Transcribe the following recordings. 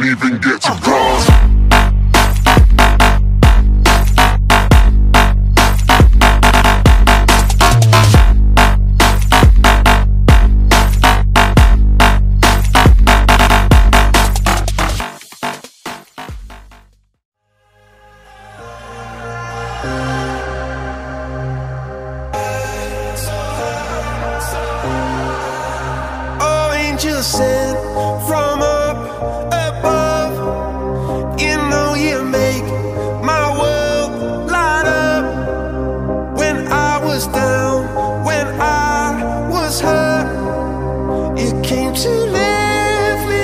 even get to cross. Sent from up above, you know you make my world light up. When I was down, when I was hurt, you came to lift me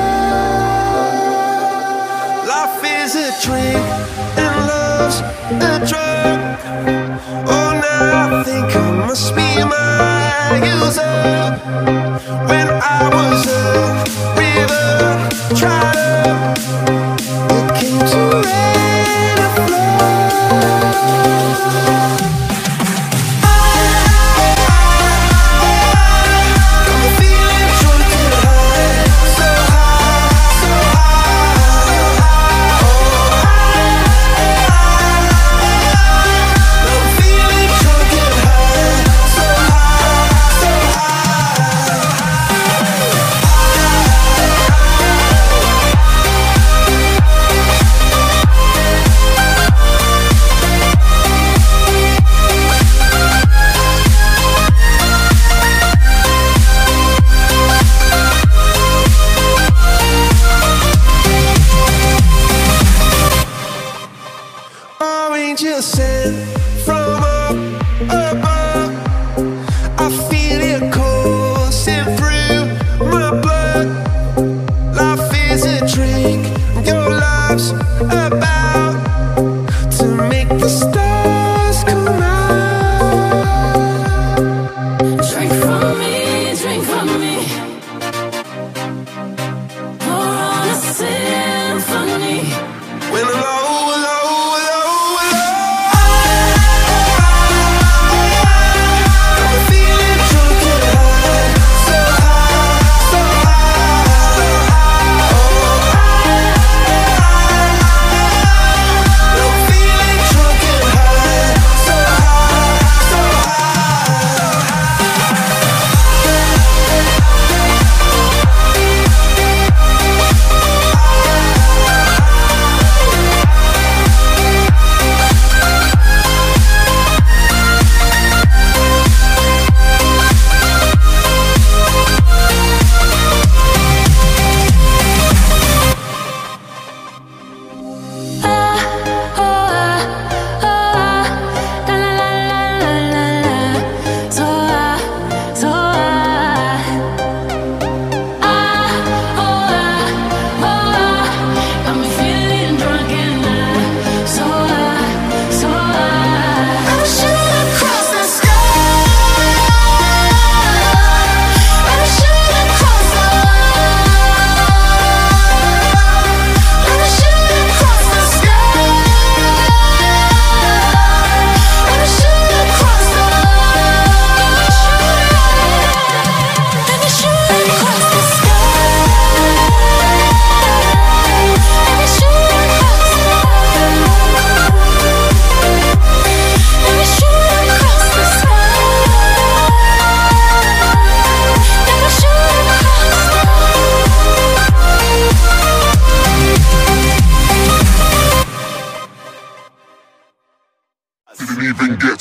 up. Life is a drink and love's a drug. Oh, now I think I must be my user. When I was a river, dried up, you came to rain and flood. I'm feeling drunk and high, so high, so high. I'm feeling drunk and high, so high, so high. Angel sent from up above, I feel it coursing through my blood. Life is a drink, your love's about to make the stars come out. Drink from me, drink from me. Pour on a symphony. When I'm low, didn't even get